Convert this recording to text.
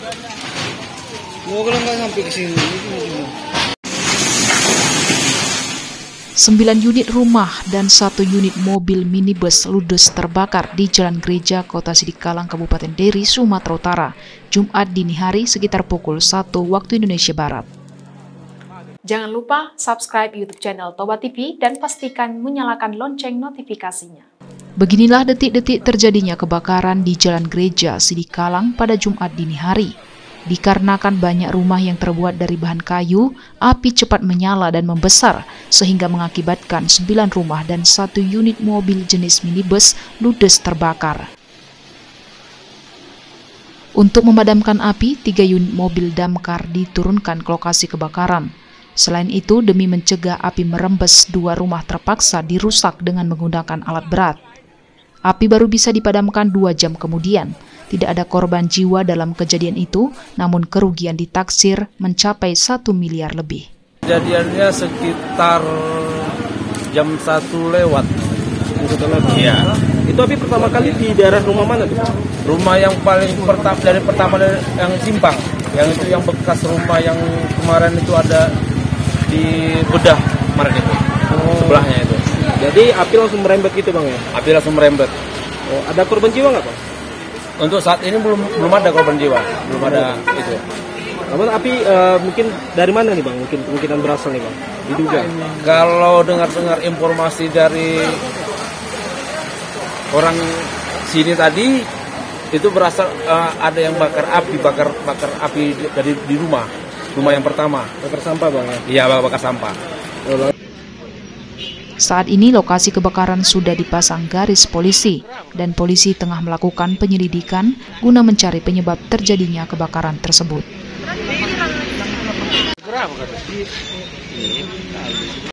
Mau kalau nggak sampai ke sini. 9 unit rumah dan 1 unit mobil minibus ludes terbakar di Jalan Gereja, Kota Sidikalang, Kabupaten Deri, Sumatera Utara, Jumat dini hari sekitar pukul 1 waktu Indonesia Barat. Jangan lupa subscribe YouTube channel Toba TV dan pastikan menyalakan lonceng notifikasinya. Beginilah detik-detik terjadinya kebakaran di Jalan Gereja, Sidikalang pada Jumat dini hari. Dikarenakan banyak rumah yang terbuat dari bahan kayu, api cepat menyala dan membesar, sehingga mengakibatkan 9 rumah dan 1 unit mobil jenis minibus ludes terbakar. Untuk memadamkan api, 3 unit mobil damkar diturunkan ke lokasi kebakaran. Selain itu, demi mencegah api merembes, 2 rumah terpaksa dirusak dengan menggunakan alat berat. Api baru bisa dipadamkan 2 jam kemudian. Tidak ada korban jiwa dalam kejadian itu, namun kerugian ditaksir mencapai 1 miliar lebih. Kejadiannya sekitar jam 1 lewat. Iya. Itu api pertama kali di daerah rumah mana tuh? Rumah yang paling pertama yang simpang. Yang itu yang bekas rumah yang kemarin itu ada di bedah kemarin itu. Sebelahnya itu. Jadi api langsung merembet gitu Bang ya? Api langsung merembet. Oh, ada korban jiwa nggak Bang? Untuk saat ini belum ada korban jiwa, belum ada itu. Namun api mungkin dari mana nih Bang? Mungkin kemungkinan berasal nih Bang? Diduga. Kalau dengar informasi dari orang sini tadi itu berasal ada yang bakar api dari di rumah yang pertama. Bakar sampah Bang ya? Iya, bakar sampah. Saat ini lokasi kebakaran sudah dipasang garis polisi dan polisi tengah melakukan penyelidikan guna mencari penyebab terjadinya kebakaran tersebut.